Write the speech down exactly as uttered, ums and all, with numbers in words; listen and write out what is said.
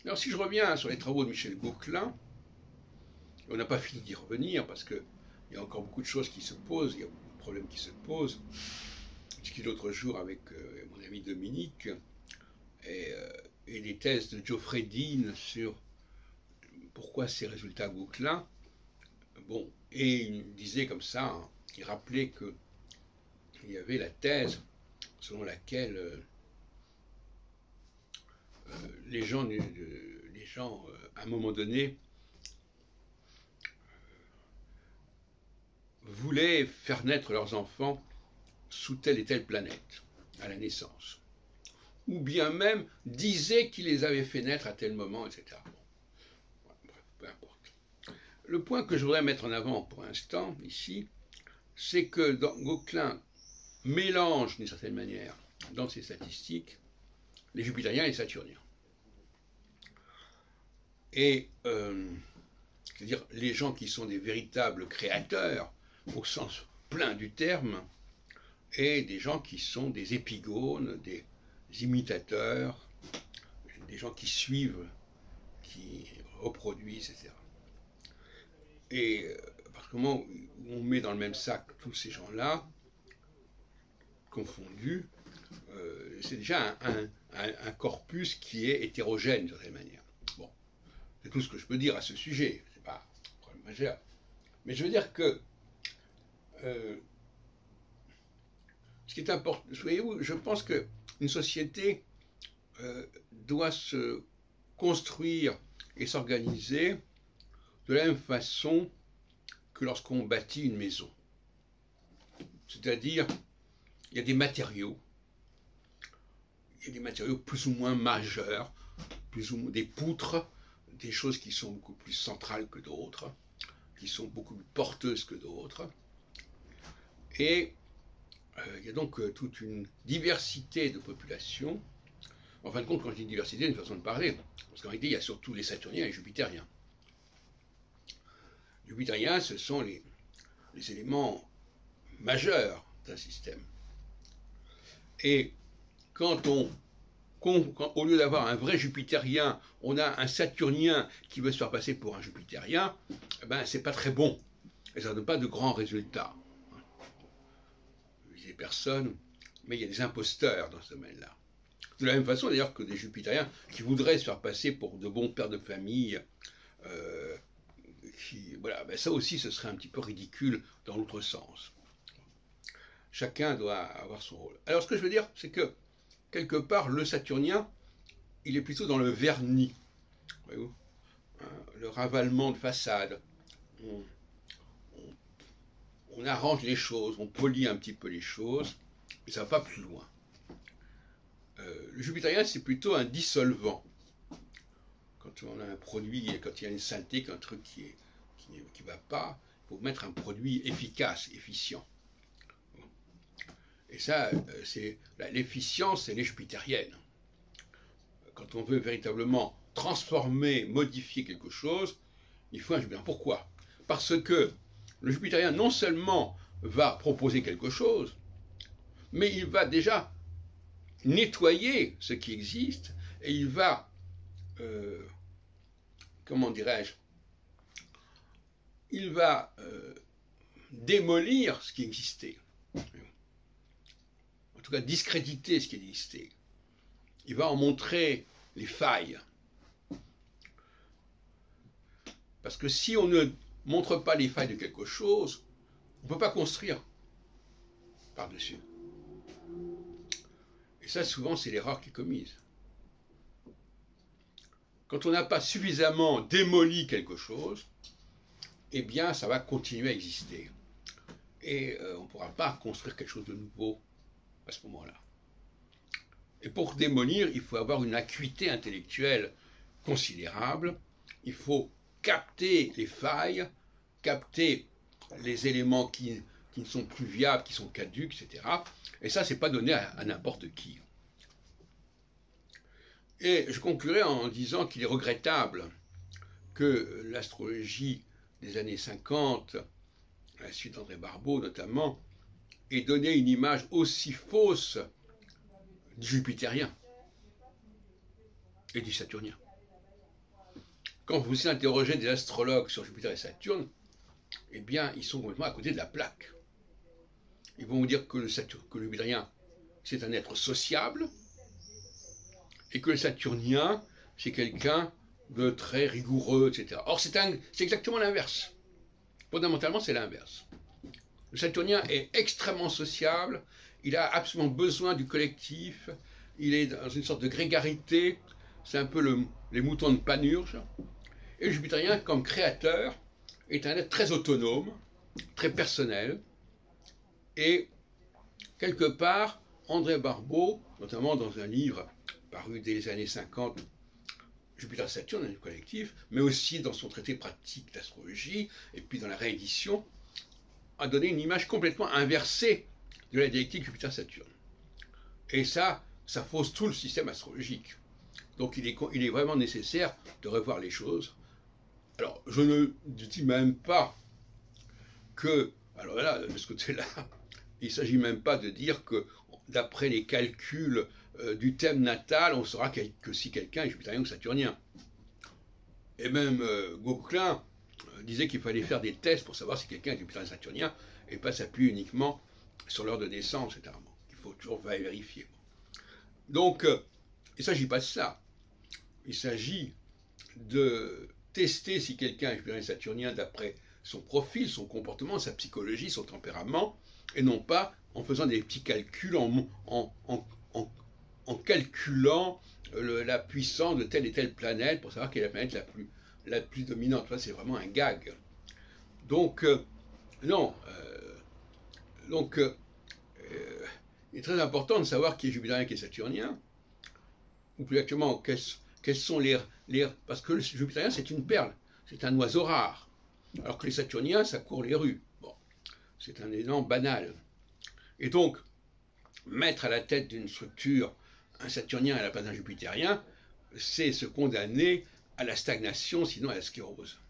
Alors si je reviens sur les travaux de Michel Gauquelin, on n'a pas fini d'y revenir parce qu'il y a encore beaucoup de choses qui se posent, il y a beaucoup de problèmes qui se posent. Je discutais l'autre jour avec euh, mon ami Dominique et, euh, et les thèses de Geoffrey Dean sur pourquoi ces résultats Gauquelin. Bon, et il disait comme ça, hein, il rappelait que il y avait la thèse selon laquelle euh, euh, les gens, euh, les gens euh, à un moment donné, voulaient faire naître leurs enfants sous telle et telle planète, à la naissance. Ou bien même disaient qu'ils les avaient fait naître à tel moment, et cetera. Bon, bref, peu importe. Le point que je voudrais mettre en avant pour l'instant, ici, c'est que dans Gauquelin mélange d'une certaine manière, dans ses statistiques, les Jupitériens et les Saturniens. Et, euh, c'est-à-dire les gens qui sont des véritables créateurs, au sens plein du terme, et des gens qui sont des épigones, des imitateurs, des gens qui suivent, qui reproduisent, et cetera. Et parce que moment où on met dans le même sac tous ces gens-là, confondus, euh, c'est déjà un, un, un corpus qui est hétérogène, d'une certaine manière. Bon, c'est tout ce que je peux dire à ce sujet, c'est pas un problème majeur. Mais je veux dire que euh, ce qui est important, voyez-vous, je pense qu'une société euh, doit se construire et s'organiser de la même façon que lorsqu'on bâtit une maison. C'est-à-dire, il y a des matériaux, il y a des matériaux plus ou moins majeurs, plus ou moins des poutres, des choses qui sont beaucoup plus centrales que d'autres, qui sont beaucoup plus porteuses que d'autres. Et euh, il y a donc euh, toute une diversité de populations. En fin de compte, quand je dis diversité, c'est une façon de parler, parce qu'en réalité, il y a surtout les Saturniens et les Jupitériens. Les Jupitériens, ce sont les, les éléments majeurs d'un système. Et quand on, quand, au lieu d'avoir un vrai Jupitérien, on a un Saturnien qui veut se faire passer pour un Jupitérien, eh ben, c'est pas très bon. Et ça ne donne pas de grands résultats. Il y a personne, mais il y a des imposteurs dans ce domaine-là. De la même façon, d'ailleurs, que des Jupitériens qui voudraient se faire passer pour de bons pères de famille, euh, qui, voilà, ben ça aussi, ce serait un petit peu ridicule dans l'autre sens. Chacun doit avoir son rôle. Alors, ce que je veux dire, c'est que, quelque part, le Saturnien, il est plutôt dans le vernis. Voyez-vous, hein, le ravalement de façade. On, on, on arrange les choses, on polit un petit peu les choses, mais ça ne va pas plus loin. Euh, le Jupitérien, c'est plutôt un dissolvant. Quand on a un produit, quand il y a une saleté, un truc qui est, qui ne va pas, il faut mettre un produit efficace, efficient. Et ça, c'est l'efficience, elle est jupitérienne. Quand on veut véritablement transformer, modifier quelque chose, il faut un Jupitérien. Pourquoi? Parce que le Jupitérien, non seulement va proposer quelque chose, mais il va déjà nettoyer ce qui existe, et il va, euh, comment dirais-je, il va euh, démolir ce qui existait. En tout cas discréditer ce qui existait. Il va en montrer les failles. Parce que si on ne montre pas les failles de quelque chose, on ne peut pas construire par-dessus. Et ça, souvent, c'est l'erreur qui est commise. Quand on n'a pas suffisamment démoli quelque chose, eh bien, ça va continuer à exister. Et euh, on ne pourra pas construire quelque chose de nouveau à ce moment-là. Et pour démolir, il faut avoir une acuité intellectuelle considérable, il faut capter les failles, capter les éléments qui, qui ne sont plus viables, qui sont caducs, et cetera. Et ça, c'est pas donné à, à n'importe qui. Et je conclurai en disant qu'il est regrettable que l'astrologie des années cinquante, à la suite d'André Barbeau notamment, ait donné une image aussi fausse du Jupitérien et du Saturnien. quand vous interrogez des astrologues sur Jupiter et Saturne, eh bien, ils sont complètement à côté de la plaque. Ils vont vous dire que le, Saturne, que le Jupitérien, c'est un être sociable, et que le Saturnien, c'est quelqu'un de très rigoureux, et cetera. Or, c'est exactement l'inverse. Fondamentalement, c'est l'inverse. Le Saturnien est extrêmement sociable, il a absolument besoin du collectif, il est dans une sorte de grégarité, c'est un peu le, les moutons de Panurge. Et le Jupitérien, comme créateur, est un être très autonome, très personnel, et quelque part, André Barbeau, notamment dans un livre paru dès les années cinquante, Jupiter-Saturne, un collectif, mais aussi dans son traité pratique d'astrologie, et puis dans la réédition, a donné une image complètement inversée de la dialectique Jupiter-Saturne. Et ça, ça fausse tout le système astrologique. Donc il est, il est vraiment nécessaire de revoir les choses. Alors, je ne dis même pas que, alors là, de ce côté-là, il ne s'agit même pas de dire que, d'après les calculs euh, du thème natal, on saura que, que si quelqu'un est jupitérien ou saturnien. Et même euh, Gauquelin euh, disait qu'il fallait faire des tests pour savoir si quelqu'un est jupitérien ou saturnien, et pas s'appuyer uniquement sur l'heure de naissance, et cetera. Il faut toujours vérifier. Donc, euh, il ne s'agit pas de ça. Il s'agit de tester si quelqu'un est jupitérien ou saturnien d'après son profil, son comportement, sa psychologie, son tempérament, et non pas en faisant des petits calculs, en, en, en, en, en calculant le, la puissance de telle et telle planète pour savoir quelle est la planète la plus, la plus dominante. Là, c'est vraiment un gag. Donc, euh, non. Euh, donc, euh, euh, il est très important de savoir qui est jupitérien et qui est saturnien, ou plus actuellement, quels, quels sont les, les... Parce que le jupitérien, c'est une perle, c'est un oiseau rare. Alors que les saturniens, ça court les rues. Bon, c'est un élément banal. Et donc, mettre à la tête d'une structure un saturnien à la place d'un jupitérien, c'est se condamner à la stagnation, sinon à la sclérose.